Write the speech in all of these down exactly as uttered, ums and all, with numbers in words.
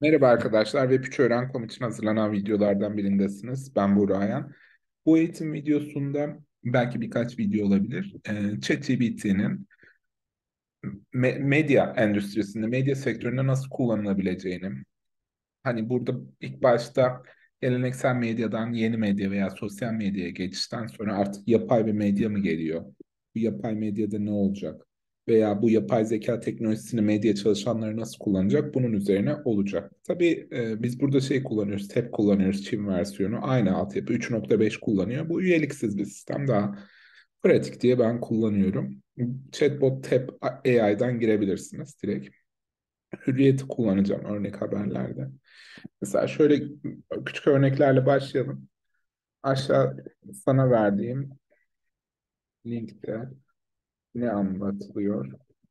Merhaba arkadaşlar, Web üç Öğren.com için hazırlanan videolardan birindesiniz. Ben Buğra Ayan. Bu eğitim videosunda belki birkaç video olabilir. Ee, ChatGPT'nin me- medya endüstrisinde, medya sektöründe nasıl kullanılabileceğini, hani burada ilk başta geleneksel medyadan yeni medya veya sosyal medyaya geçişten sonra artık yapay bir medya mı geliyor? Bu yapay medyada ne olacak? Veya bu yapay zeka teknolojisini medya çalışanları nasıl kullanacak? Bunun üzerine olacak. Tabii e, biz burada şey kullanıyoruz, T E P kullanıyoruz, Çin versiyonu. Aynı altyapı üç nokta beş kullanıyor. Bu üyeliksiz bir sistem. Daha pratik diye ben kullanıyorum. Chatbot T E P A I'dan girebilirsiniz direkt. Hürriyeti kullanacağım örnek haberlerde. Mesela şöyle küçük örneklerle başlayalım. Aşağı sana verdiğim linkte ne anlatılıyor?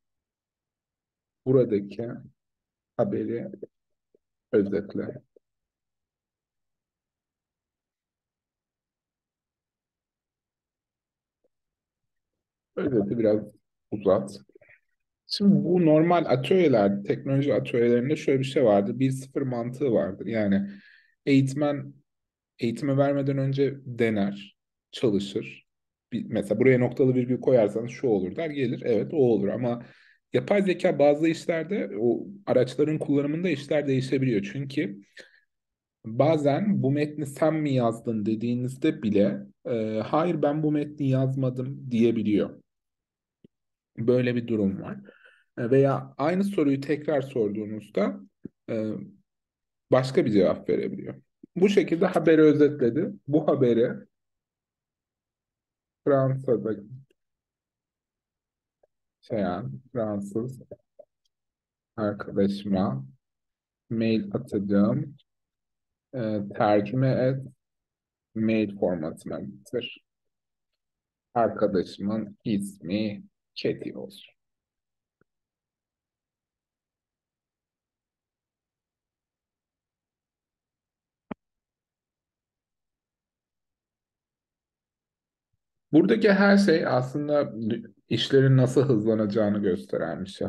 Buradaki haberi özetle. Özeti biraz uzat. Şimdi bu normal atölyeler, teknoloji atölyelerinde şöyle bir şey vardır. Bir sıfır mantığı vardır. Yani eğitmen eğitimi vermeden önce dener, çalışır. Bir, mesela buraya noktalı virgül koyarsanız şu olur der, gelir. Evet o olur ama yapay zeka bazı işlerde o araçların kullanımında işler değişebiliyor. Çünkü bazen bu metni sen mi yazdın dediğinizde bile e, hayır ben bu metni yazmadım diyebiliyor. Böyle bir durum var. E, Veya aynı soruyu tekrar sorduğunuzda e, başka bir cevap verebiliyor. Bu şekilde haberi özetledi. Bu haberi Fransa'da yaşayan Fransız arkadaşıma mail atacağım. E, tercüme et, mail formatına getir. Arkadaşımın ismi Çeti olsun. Buradaki her şey aslında işlerin nasıl hızlanacağını gösteren bir şey.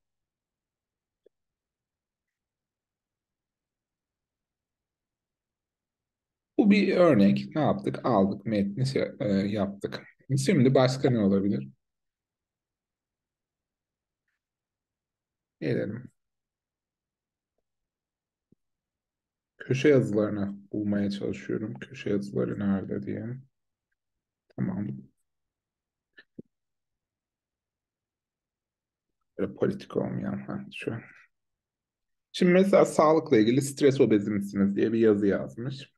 Bu bir örnek. Ne yaptık? Aldık metni şey, e, yaptık. Şimdi başka ne olabilir? Gelelim. Köşe yazılarını bulmaya çalışıyorum. Köşe yazıları nerede diye. Tamam. Böyle politik olmayan. Ha, şu. Şimdi mesela sağlıkla ilgili stres obezi misiniz diye bir yazı yazmış.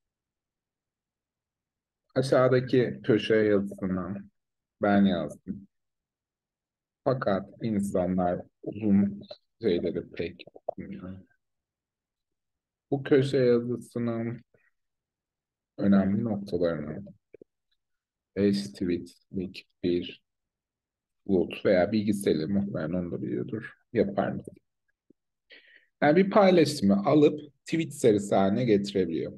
Aşağıdaki köşe yazısını ben yazdım. Fakat insanlar uzun şeyleri pek okumuyor. Bu köşe yazısının önemli noktalarını beş tweetlik bir bulut veya bilgisayarı muhtemelen onu da biliyordur. Yapar mı? Yani bir paylaşımı alıp tweet serisi haline getirebiliyor.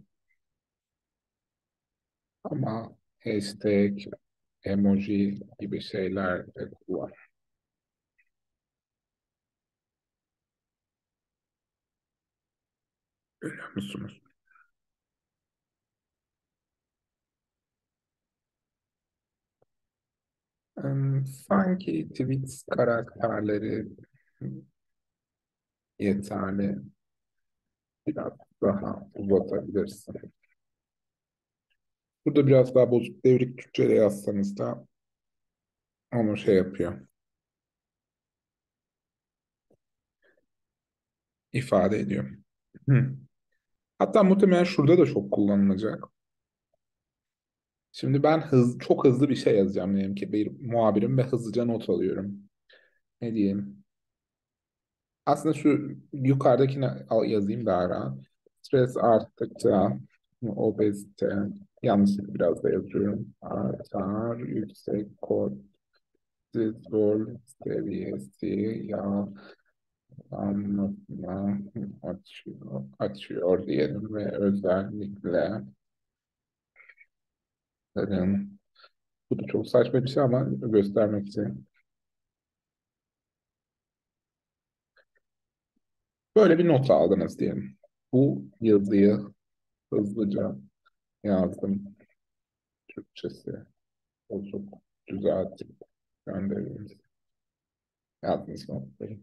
Ama hashtag, emoji gibi şeyler de kullan. Görüyor musunuz? Em, sanki tweet karakterleri yeterli. Biraz daha uzatabilirsin. Burada biraz daha bozuk devrik Türkçe'de yazsanız da onu şey yapıyor, ifade ediyor. Hı. Hatta muhtemelen şurada da çok kullanılacak. Şimdi ben hız, çok hızlı bir şey yazacağım diyelim ki bir muhabirim ve hızlıca not alıyorum. Ne diyeyim? Aslında şu yukarıdakini al- yazayım daha rahat. Stres arttıkça obezite yanlışlıkla biraz da yazıyorum. Artar yüksek kortizol seviyesi yağlanmasına açıyor, açıyor diyelim ve özellikle kadın. Bu da çok saçma bir şey ama göstermek için. Böyle bir not aldınız diyelim. Bu yazıyı hızlıca yazdım. Türkçesi bozuk, düzeltip göndeririz. Yazdınız notları.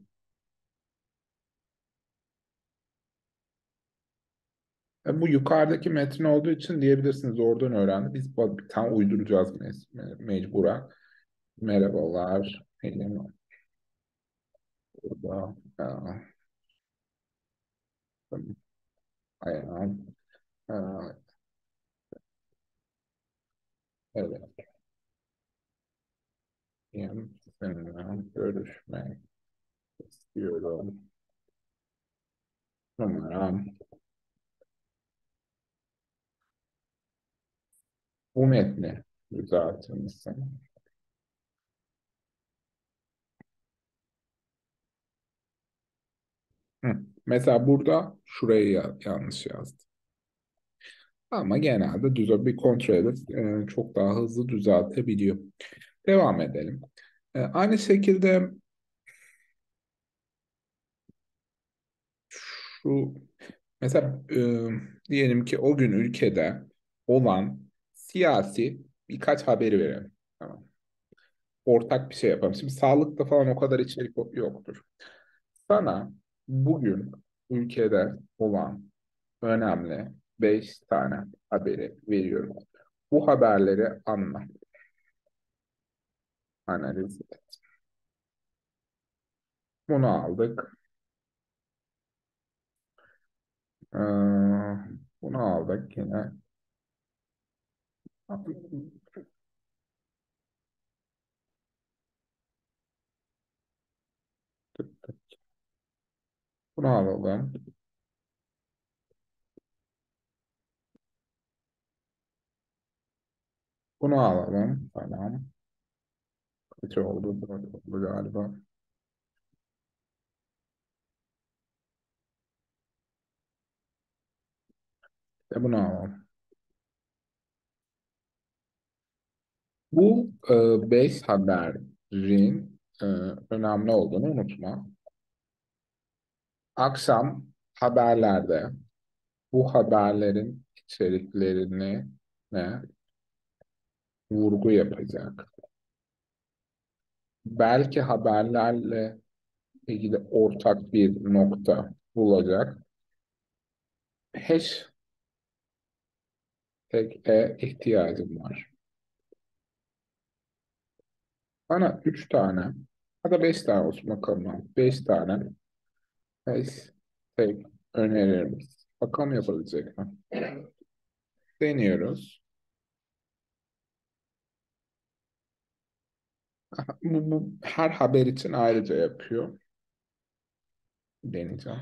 E, bu yukarıdaki metin olduğu için diyebilirsiniz oradan öğrendi. Biz bu- bir tane uyduracağız me- me- mecburen. Merhabalar. Benim burada e, ayağım. e, evet. Benim seninle görüşmek istiyorum. Numaram. Bu metni düzeltir misin? Hı. Mesela burada şurayı ya- yanlış yazdım. Ama genelde düz bir kontrol edip e, çok daha hızlı düzeltebiliyor. Devam edelim. E, aynı şekilde şu mesela e, diyelim ki o gün ülkede olan siyasi birkaç haberi verelim. Tamam. Ortak bir şey yapalım. Şimdi sağlıkta falan o kadar içerik yoktur. Sana bugün ülkede olan önemli beş tane haberi veriyorum. Bu haberleri anla, analiz et. Bunu aldık. Ee, bunu aldık yine. Bunu alalım. Bunu alalım. Tamam. Kaç oldu? Dört oldu galiba. E bunu alalım. Bu e, beş haberin e, önemli olduğunu unutma. Akşam haberlerde bu haberlerin içeriklerini ne vurgu yapacak. Belki haberlerle ilgili ortak bir nokta bulacak. Hashtag'e ihtiyacım var. Bana üç tane ya da beş tane olsun bakalım. Beş tane hashtag önerir misin? Bakalım yapabilecek mi? Deniyoruz. Bu, bu her haber için ayrıca yapıyor. Deneyeceğim.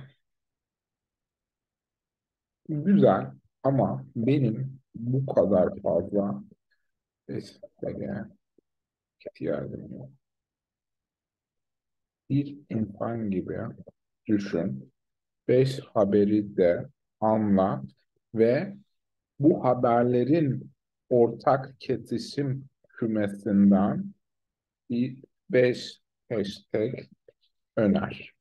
Güzel ama benim bu kadar fazla hashtag'e ihtiyacım yok. Bir insan gibi düşün. Beş haberi de anla ve bu haberlerin ortak kesişim kümesinden bir beş hashtag öner.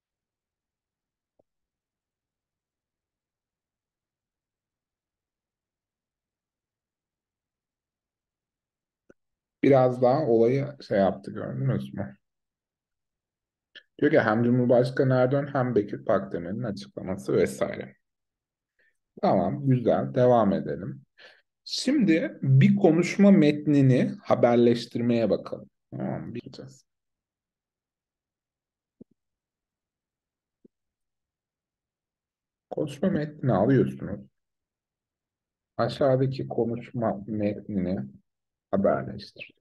Biraz daha olayı şey yaptı gördünüz mü? Diyor ki hem Cumhurbaşkanı Erdoğan hem Bekir Pakdemir'in açıklaması vesaire. Tamam, güzel. Devam edelim. Şimdi bir konuşma metnini haberleştirmeye bakalım. Tamam, bileceğiz. Konuşma metnini alıyorsunuz. Aşağıdaki konuşma metnini haberleştir.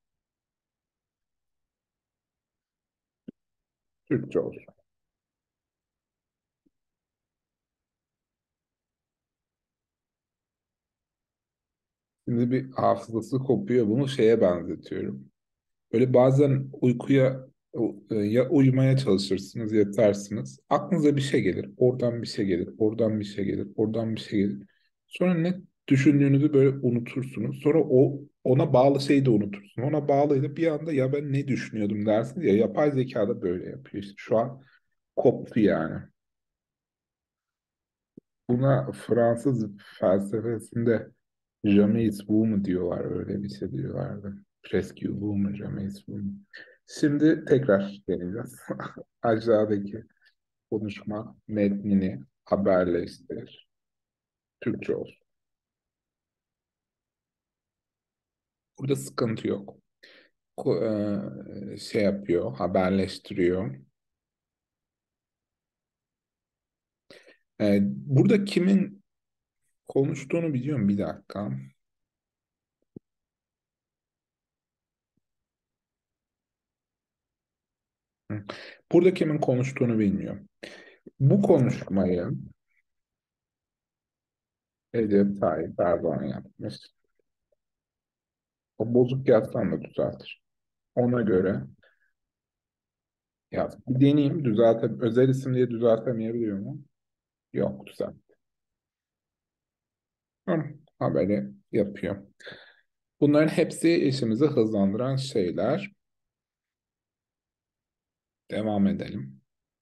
Türkçe olsun. Şimdi bir hafızası kopuyor. Bunu şeye benzetiyorum. Böyle bazen uykuya e, ya uyumaya çalışırsınız, yatarsınız. Aklınıza bir şey gelir. Oradan bir şey gelir. Oradan bir şey gelir. Oradan bir şey gelir. Sonra ne düşündüğünüzü böyle unutursunuz. Sonra o ona bağlı şeyi de unutursunuz. Ona bağlıydı bir anda ya ben ne düşünüyordum dersiniz ya yapay zeka da böyle yapıyor. İşte şu an koptu yani. Buna Fransız felsefesinde jamais vous mu diyorlar, öyle bir şey diyorlardı. Presque vous mu, jamais vous mu. Şimdi tekrar deneyeceğiz. Aşağıdaki konuşma metnini haberleştir. Türkçe olsun. Burada sıkıntı yok. Ko- e, şey yapıyor, haberleştiriyor. E, burada kimin konuştuğunu biliyorum, bir dakika. Hı. Burada kimin konuştuğunu bilmiyorum. Bu konuşmayı Recep Tayyip Erdoğan yapmış. O bozuk yazsan da düzeltir. Ona göre yaz. Bir deneyeyim, düzelte, özel isim diye düzeltemeyebiliyor mu? Yok, düzelt. Hı, haberi yapıyor. Bunların hepsi işimizi hızlandıran şeyler. Devam edelim.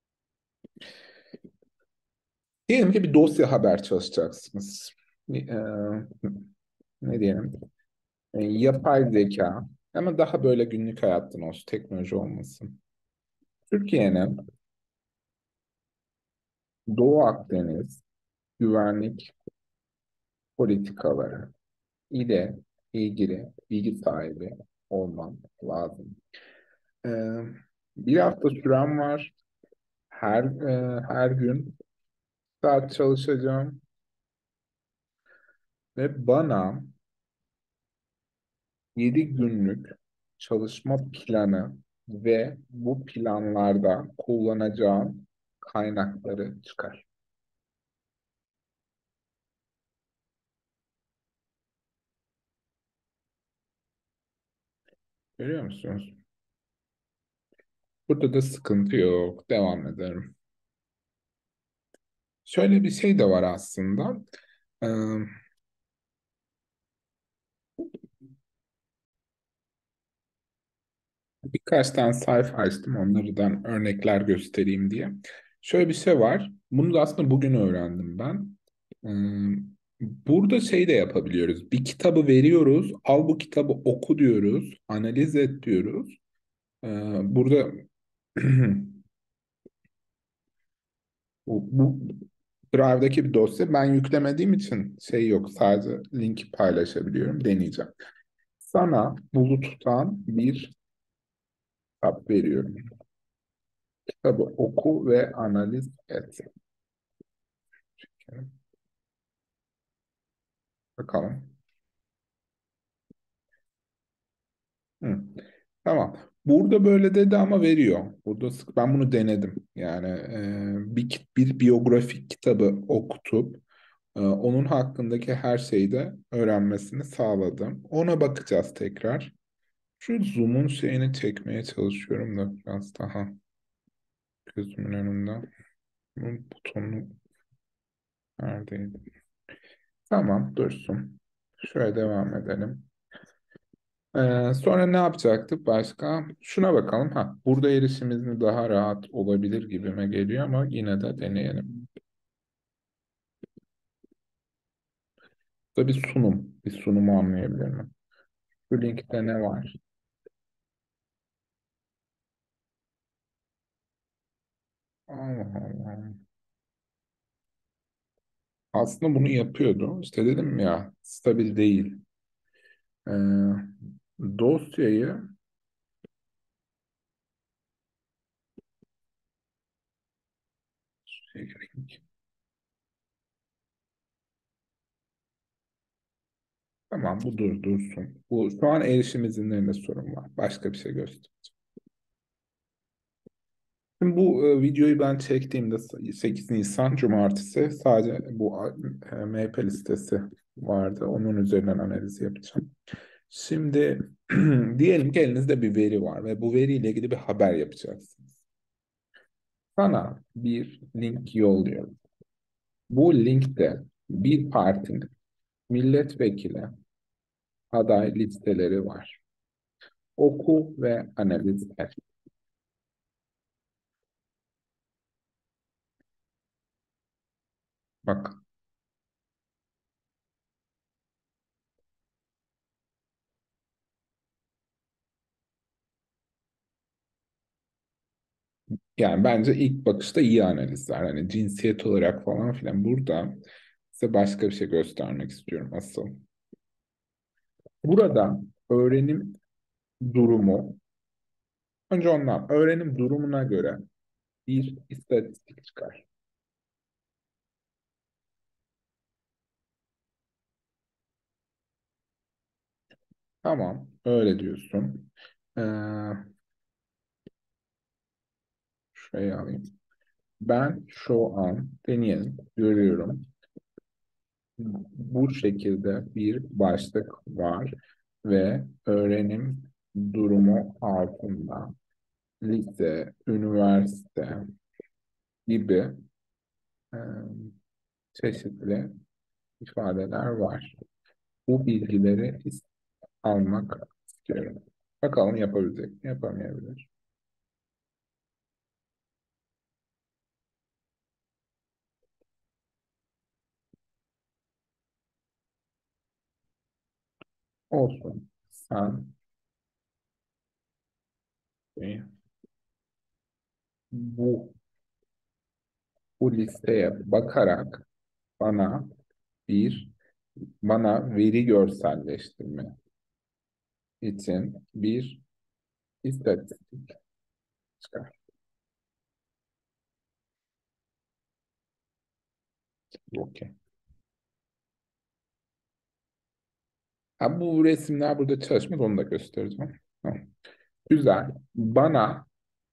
Diyelim ki bir dosya haber çalışacaksınız. Ee, ne diyelim? Ee, yapay zeka. Ama daha böyle günlük hayattan olsun, teknoloji olmasın. Türkiye'nin Doğu Akdeniz güvenlik politikaları ile ilgili bilgi sahibi olman lazım. Ee, bir hafta sürem var. Her e, her gün saat çalışacağım ve bana yedi günlük çalışma planı ve bu planlarda kullanacağım kaynakları çıkar. Görüyor musunuz? Burada da sıkıntı yok. Devam ederim. Şöyle bir şey de var aslında. Ee, birkaç tane sayfa açtım, onlardan örnekler göstereyim diye. Şöyle bir şey var. Bunu da aslında bugün öğrendim ben. Ee, burada şey de yapabiliyoruz. Bir kitabı veriyoruz. Al bu kitabı oku diyoruz. Analiz et diyoruz. Ee, burada bu, bu Drive'daki bir dosya. Ben yüklemediğim için şey yok. Sadece linki paylaşabiliyorum. Deneyeceğim. Sana buluttan bir kitap veriyorum. Kitabı oku ve analiz et. Bakalım. Hı. Tamam. Burada böyle dedi ama veriyor. Burada sık- ben bunu denedim. Yani e, bir, kit- bir biyografik kitabı okutup e, onun hakkındaki her şeyi de öğrenmesini sağladım. Ona bakacağız tekrar. Şu zoom'un şeyini çekmeye çalışıyorum da biraz daha gözümün önünde. Bunun butonu neredeydi? Tamam, dursun. Şöyle devam edelim. Ee, sonra ne yapacaktık başka? Şuna bakalım. Ha, burada erişimimiz daha rahat olabilir gibime geliyor ama yine de deneyelim. Burada bir sunum. Bir sunumu anlayabilir mi? Bu linkte ne var? Allah Allah. Aslında bunu yapıyordu. İşte dedim ya, stabil değil. Ee, dosyayı şey, tamam, bu dur dursun. Bu şu an erişim izinlerinde sorun var. Başka bir şey göster. Şimdi bu e, videoyu ben çektiğimde sekiz Nisan Cumartesi sadece bu e, M H P listesi vardı. Onun üzerinden analiz yapacağım. Şimdi diyelim ki elinizde bir veri var ve bu veriyle ilgili bir haber yapacaksınız. Sana bir link yolluyorum. Bu linkte bir partinin milletvekili aday listeleri var. Oku ve analiz et. Bak. Yani bence ilk bakışta iyi analizler. Hani cinsiyet olarak falan filan. Burada size başka bir şey göstermek istiyorum asıl. Burada öğrenim durumu, önce ondan öğrenim durumuna göre bir istatistik çıkar. Tamam, öyle diyorsun. Ee, Şuraya alayım. Ben şu an deneyelim, görüyorum. Bu şekilde bir başlık var ve öğrenim durumu altında lise, üniversite gibi e, çeşitli ifadeler var. Bu bilgileri is- almak istiyorum. Bakalım yapabilecek mi, yapamayabilir. Olsun. Sen e, bu, bu listeye bakarak bana bir bana veri görselleştirme için bir istatistik çıkar. Okey. Ha, bu resimler burada çalışmaz, onu da göstereceğim. Tamam. Güzel. Bana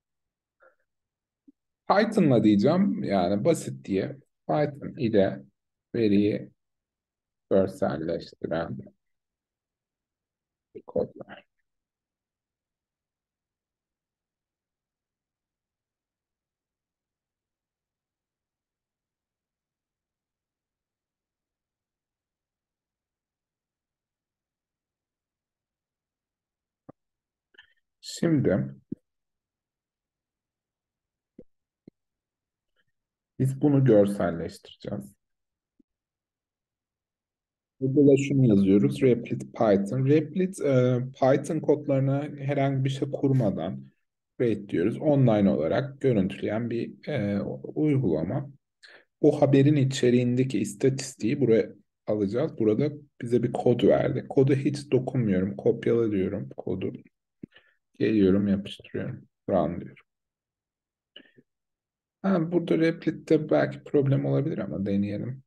Python'la diyeceğim, yani basit diye Python ile veriyi görselleştiren bir kodlar. Şimdi biz bunu görselleştireceğiz. Burada da şunu yazıyoruz. Replit Python. Replit e, Python kodlarına herhangi bir şey kurmadan create diyoruz. Online olarak görüntüleyen bir e, uygulama. Bu haberin içeriğindeki istatistiği buraya alacağız. Burada bize bir kod verdi. Kodu hiç dokunmuyorum. Kopyala diyorum kodu. Geliyorum, yapıştırıyorum. Run diyorum. Ha, burada Replit'te belki problem olabilir ama deneyelim.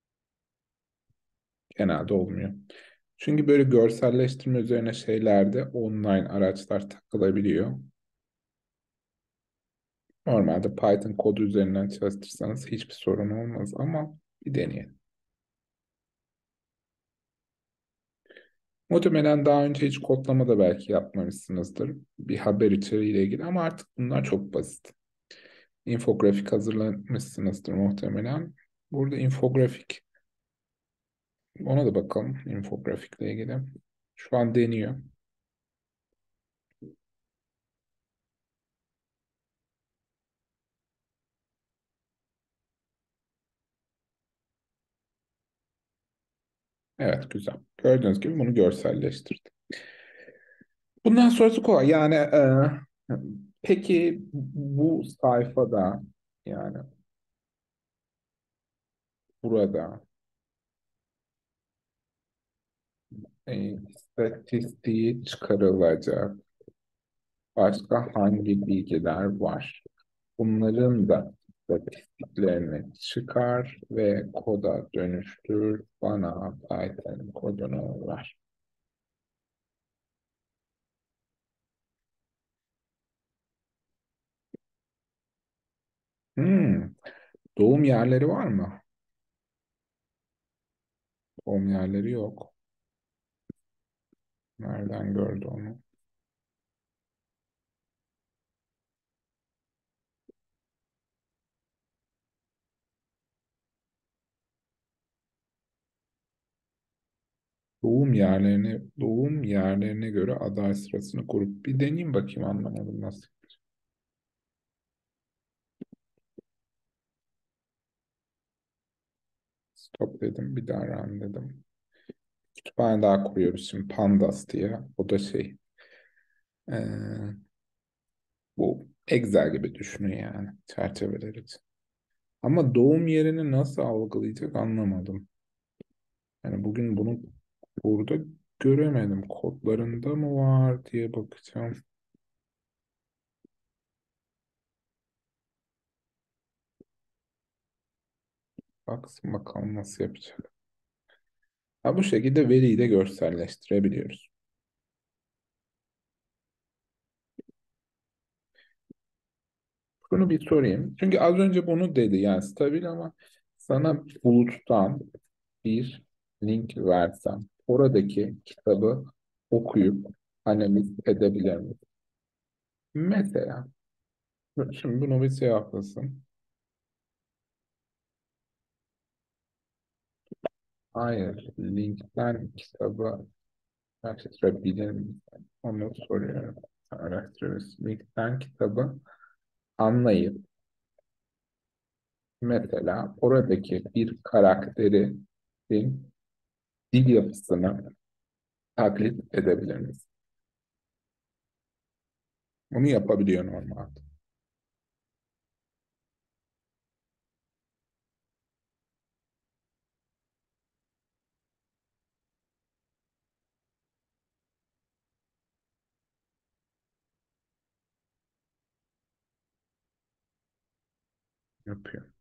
Genelde olmuyor. Çünkü böyle görselleştirme üzerine şeylerde online araçlar takılabiliyor. Normalde Python kodu üzerinden çalıştırsanız hiçbir sorun olmaz ama bir deneyelim. Muhtemelen daha önce hiç kodlama da belki yapmamışsınızdır. Bir haber içeriğiyle ilgili ama artık bunlar çok basit. İnfografik hazırlamışsınızdır muhtemelen. Burada infografik, ona da bakalım infografikle ilgili. Şu an deniyor. Evet, güzel. Gördüğünüz gibi bunu görselleştirdim. Bundan sonrası kolay. Yani e, peki bu sayfada, yani burada e, istatistiği çıkarılacak başka hangi bilgiler var? Bunların da istatistiklerini çıkar ve koda dönüştür. Bana Python kodunu ver. Hmm, doğum yerleri var mı? Doğum yerleri yok. Nereden gördü onu? Doğum yerlerine, doğum yerlerine göre aday sırasını kurup bir deneyeyim bakayım, anlamadım nasıl. Stop dedim, bir daha run dedim. Kütüphane daha kuruyoruz şimdi, Pandas diye. O da şey, ee, bu. Excel gibi düşünün yani çerçeveler için. Ama doğum yerini nasıl algılayacak anlamadım. Yani bugün bunu burada göremedim. Kodlarında mı var diye bakacağım. Baksın bakalım nasıl yapacak. Ha, bu şekilde veriyi de görselleştirebiliyoruz. Bunu bir sorayım. Çünkü az önce bunu dedi yani stabil ama sana buluttan bir link versem oradaki kitabı okuyup analiz edebilir miyim? Mesela şimdi bunu bir şey yapasın. Hayır, linkten kitabı araştırabilir miyim? Onu soruyorum. Araştırıyoruz. Linkten kitabı anlayıp mesela oradaki bir karakterin dil yapısını taklit edebilir miyiz? Bunu yapabiliyor normalde. Yapıyor.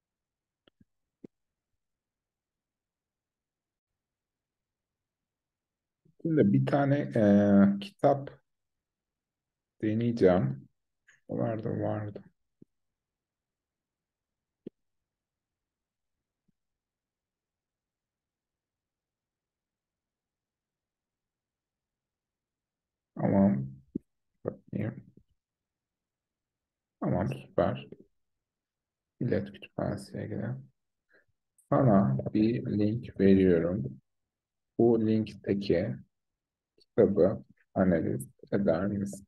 Şimdi bir tane e, kitap deneyeceğim. Vardı vardı. Tamam. Bakayım. Tamam süper. Millet Kütüphanesi'ne gidelim. Sana bir link veriyorum. Bu linkteki kitabı analiz eder misin?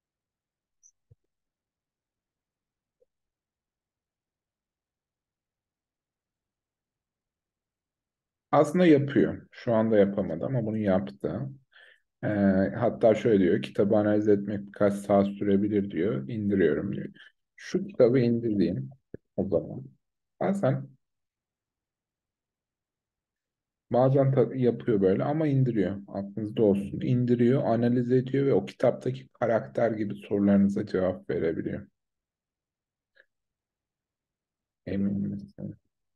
Aslında yapıyor. Şu anda yapamadı ama bunu yaptı. Ee, hatta şöyle diyor, kitabı analiz etmek birkaç saat sürebilir diyor. İndiriyorum diyor. Şu kitabı indireyim o zaman. Bazen, bazen ta- yapıyor böyle ama indiriyor. Aklınızda olsun. İndiriyor, analiz ediyor ve o kitaptaki karakter gibi sorularınıza cevap verebiliyor. Emin misin?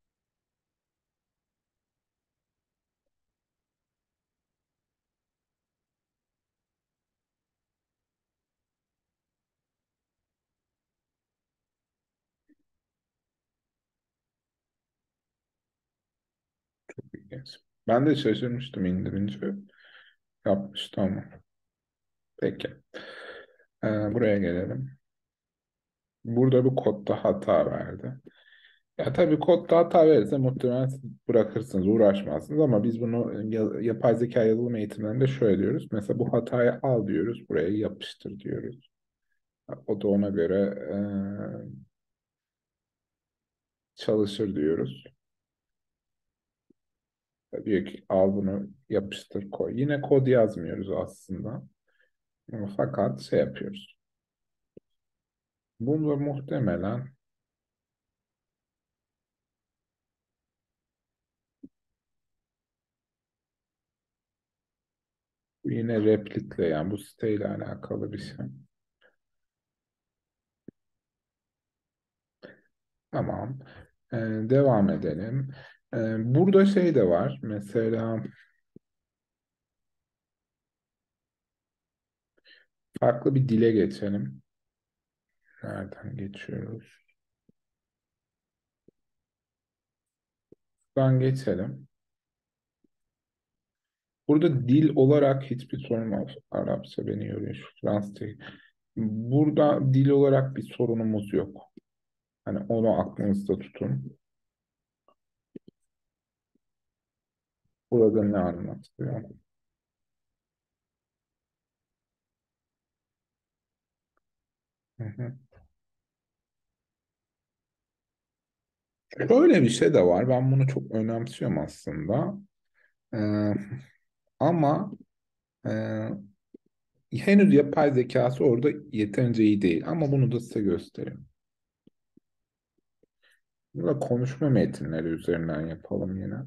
İlginç. Ben de şaşırmıştım indirince. Yapmıştı ama. Peki. Ee, buraya gelelim. Burada bir kodda hata verdi. Ya tabii kodda hata verirse muhtemelen siz bırakırsınız, uğraşmazsınız ama biz bunu ya- yapay zeka yazılım eğitimlerinde şöyle diyoruz. Mesela bu hatayı al diyoruz, buraya yapıştır diyoruz. O da ona göre e, çalışır diyoruz. Diyor ki al bunu yapıştır koy. Yine kod yazmıyoruz aslında. Ama fakat şey yapıyoruz. Bunu da muhtemelen yine replikle yani bu siteyle alakalı bir şey. Tamam. Ee, devam edelim. Ee, burada şey de var. Mesela farklı bir dile geçelim. Nereden geçiyoruz? Buradan geçelim. Burada dil olarak hiçbir sorun var. Arapça beni yoruyor. Şu Fransızca. Burada dil olarak bir sorunumuz yok. Hani onu aklınızda tutun. Burada ne anlatıyor? Hı hı. Şöyle bir şey de var. Ben bunu çok önemsiyorum aslında. Ee, ama e, Henüz yapay zekası orada yeterince iyi değil ama bunu da size göstereyim. Burada konuşma metinleri üzerinden yapalım yine.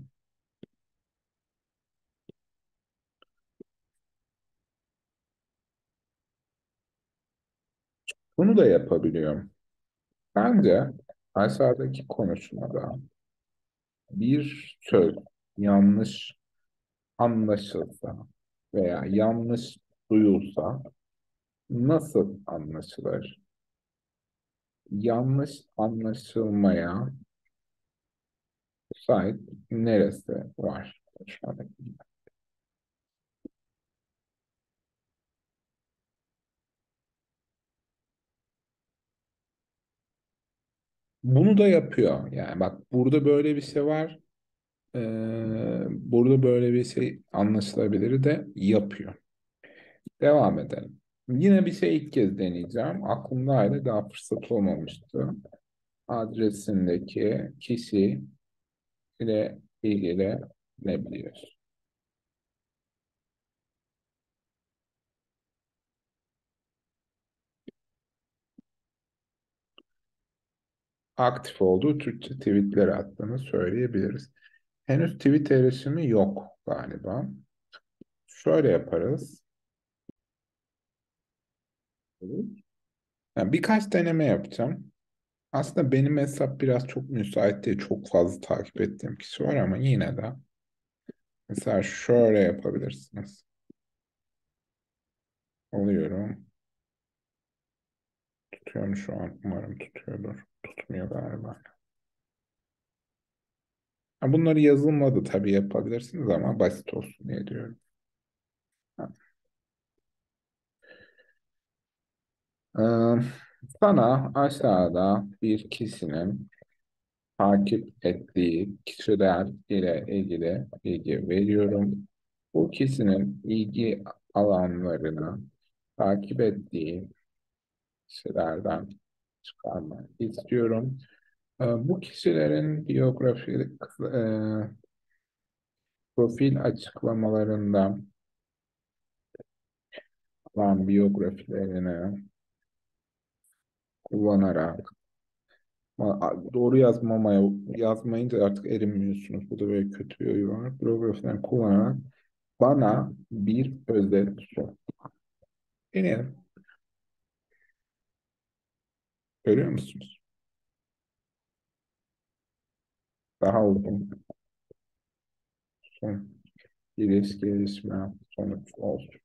Bunu da yapabiliyorum. Bence aşağıdaki konuşmada bir söz yanlış anlaşılsa veya yanlış duyulsa nasıl anlaşılır? Yanlış anlaşılmaya müsait neresi var? Konuşmadaki. Bunu da yapıyor. Yani bak burada böyle bir şey var. Ee, burada böyle bir şey anlaşılabilir de yapıyor. Devam edelim. Yine bir şey ilk kez deneyeceğim. Aklımdaydı daha fırsat olmamıştı. Adresindeki kişi ile ilgili ne biliyor? Aktif olduğu Türkçe tweetler attığını söyleyebiliriz. Henüz tweet erişimi yok galiba. Şöyle yaparız. Yani birkaç deneme yapacağım. Aslında benim hesap biraz çok müsait değil. Çok fazla takip ettiğim kişi var ama yine de. Mesela şöyle yapabilirsiniz. Alıyorum. Tutuyorum şu an. Umarım tutuyordur. Tutmuyor galiba. Ha, bunları yazılmadı tabii yapabilirsiniz ama basit olsun diye diyorum. Ha. Ee, Sana aşağıda bir kişinin takip ettiği kişiler ile ilgili bilgi veriyorum. Bu kişinin ilgi alanlarını takip ettiği kişilerden çıkarmak istiyorum. Ee, Bu kişilerin biyografi, e, profil açıklamalarında olan biyografilerini kullanarak ma- doğru yazmamaya yazmayınca artık erinmiyorsunuz. Bu da böyle kötü bir huyu var. Biyografilerini kullanarak bana bir özet sun. Deneyelim. Görüyor musunuz? Daha uzun son giriş gelişme sonuç olsun.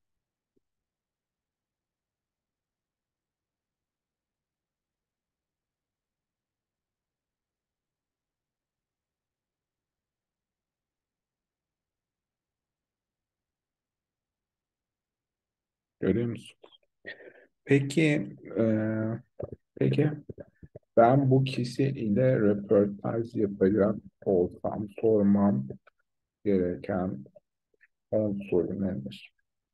Görüyor musunuz? Peki e, peki ben bu kişi ile röportaj yapacak olsam sormam gereken on soru nedir?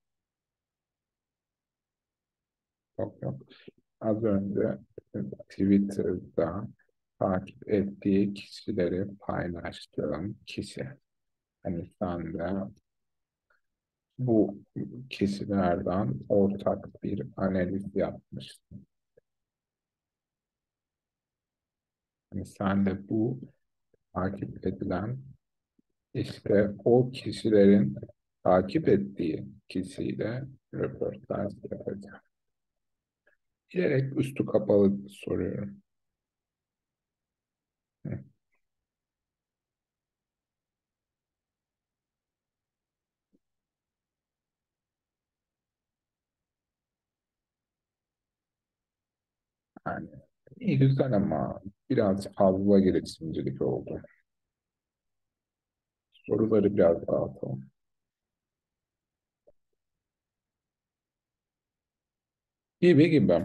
Yok yok. Az önce Twitter'da takip ettiği kişileri paylaştığım kişi. Hani sen de bu kişilerden ortak bir analiz yapmışsın. Hani sen de bu takip edilen işte o kişilerin takip ettiği kişiyle röportaj yapacağım. Bilerek üstü kapalı soruyorum. Hı. Yani iyi güzel ama biraz fazla girişimcilik oldu. Soruları biraz dağıtalım. Gibi gibi.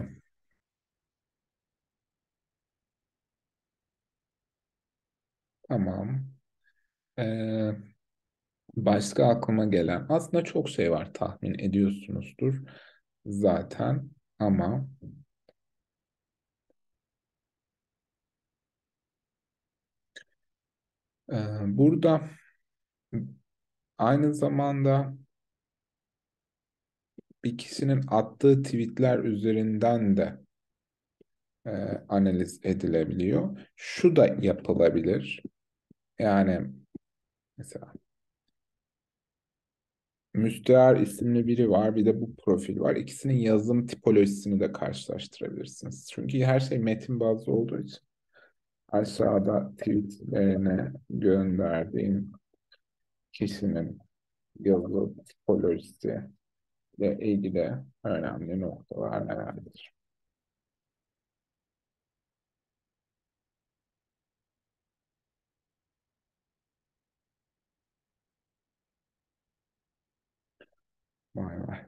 Tamam. Ee, Başka aklıma gelen aslında çok şey var tahmin ediyorsunuzdur zaten ama e, burada aynı zamanda bir kişinin attığı tweetler üzerinden de e, analiz edilebiliyor. Şu da yapılabilir. Yani mesela Müstehar isimli biri var, bir de bu profil var. İkisinin yazım tipolojisini de karşılaştırabilirsiniz. Çünkü her şey metin bazlı olduğu için aşağıda tweetlerine gönderdiğim kişinin yazı tipolojisi ile ilgili önemli noktalar nelerdir? Vay vay.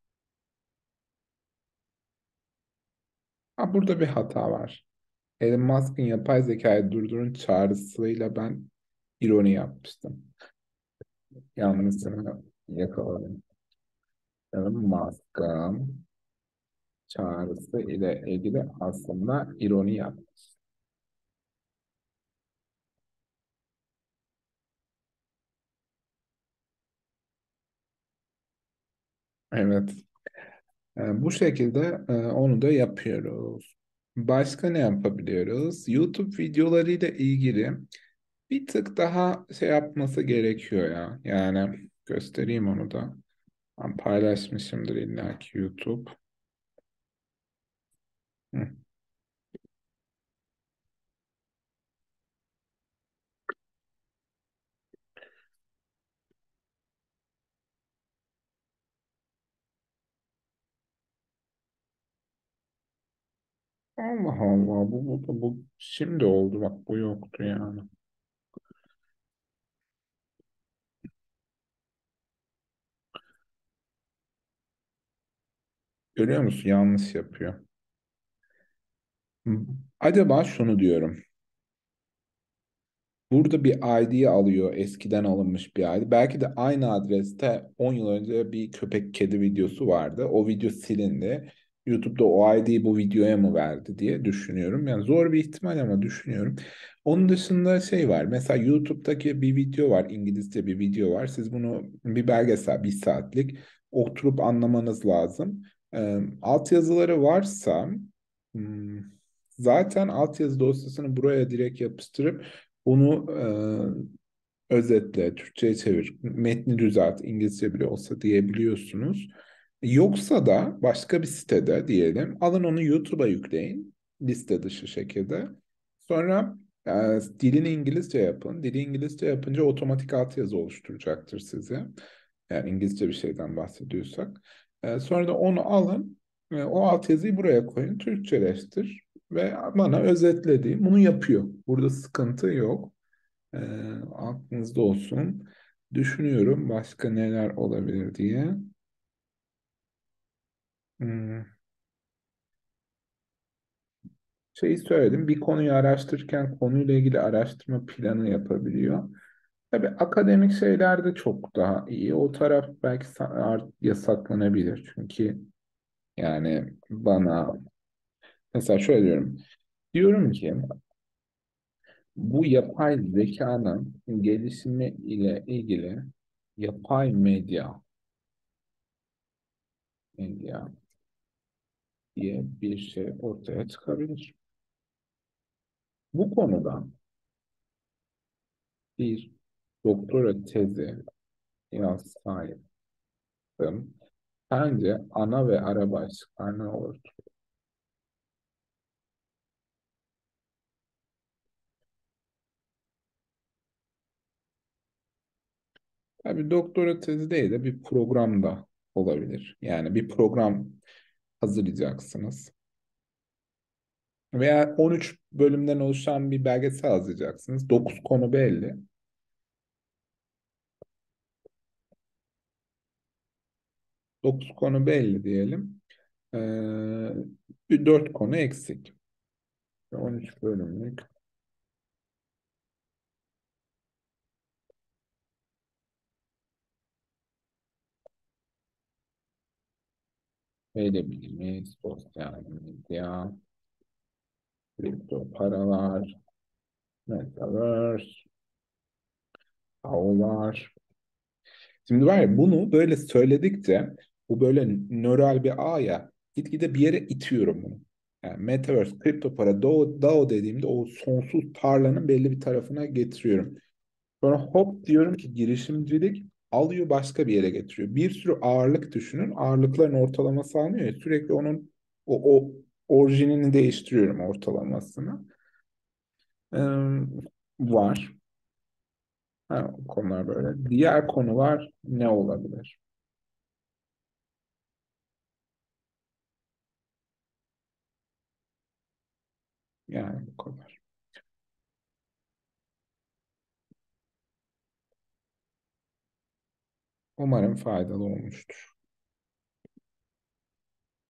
Ha, burada bir hata var. Elon Musk'ın yapay zekayı durdurun çağrısıyla ben ironi yapmıştım. Yanlışını yakaladım. Elon Musk'ın çağrısı ile ilgili aslında ironi yapmış. Evet. E, bu şekilde e, onu da yapıyoruz. Başka ne yapabiliyoruz? YouTube videolarıyla ilgili bir tık daha şey yapması gerekiyor ya. Yani göstereyim onu da. Ben paylaşmışımdır illa ki YouTube. Hı. Allah Allah, bu, bu, bu, bu şimdi oldu, bak bu yoktu yani. Görüyor musun? Yanlış yapıyor. Hı. Acaba şunu diyorum. Burada bir I D alıyor. Eskiden alınmış bir I D. Belki de aynı adreste on yıl önce bir köpek kedi videosu vardı. O video silindi. YouTube'da o I D'yi bu videoya mı verdi diye düşünüyorum. Yani zor bir ihtimal ama düşünüyorum. Onun dışında şey var. Mesela YouTube'daki bir video var. İngilizce bir video var. Siz bunu bir belgesel, bir saatlik oturup anlamanız lazım. Ee, altyazıları varsa hmm, zaten altyazı dosyasını buraya direkt yapıştırıp bunu e, özetle, Türkçe'ye çevir, metni düzelt, İngilizce bile olsa diyebiliyorsunuz. Yoksa da başka bir sitede diyelim, alın onu YouTube'a yükleyin, liste dışı şekilde. Sonra e, dilini İngilizce yapın. Dili İngilizce yapınca otomatik altyazı oluşturacaktır size. Yani İngilizce bir şeyden bahsediyorsak. E, sonra da onu alın, e, o altyazıyı buraya koyun, Türkçeleştir ve bana özetlediğim bunu yapıyor. Burada sıkıntı yok. Ee, aklınızda olsun. Düşünüyorum başka neler olabilir diye. Hmm, şeyi söyledim. Bir konuyu araştırırken konuyla ilgili araştırma planı yapabiliyor. Tabii akademik şeyler de çok daha iyi. O taraf belki sa- art- yasaklanabilir. Çünkü yani bana mesela şöyle diyorum. Diyorum ki bu yapay zekanın gelişimi ile ilgili yapay medya, medya diye bir şey ortaya çıkabilir. Bu konuda bir doktora tezi yazsaydım, bence ana ve ara başlıklar ne olurdu? Tabii doktora tezi değil de bir program da olabilir. Yani bir program hazırlayacaksınız. Veya on üç bölümden oluşan bir belgesel hazırlayacaksınız. dokuz konu belli. dokuz konu belli diyelim. Ee, dört konu eksik. on üç bölümlük öyle bilimi, sosyal medya, kripto paralar, metaverse, ağlar. Şimdi var ya bunu böyle söyledikçe Bu böyle nöral bir ağ ya. Gitgide bir yere itiyorum bunu. Yani Metaverse, kripto para, DAO, DAO dediğimde o sonsuz tarlanın belli bir tarafına getiriyorum. Sonra hop diyorum ki girişimcilik alıyor başka bir yere getiriyor. Bir sürü ağırlık düşünün. Ağırlıkların ortalaması alınıyor ya. Sürekli onun o, o orijinini değiştiriyorum ortalamasını. Ee, var. Ha, konular böyle. Diğer konular ne olabilir? Yani bu kadar. Umarım faydalı olmuştur.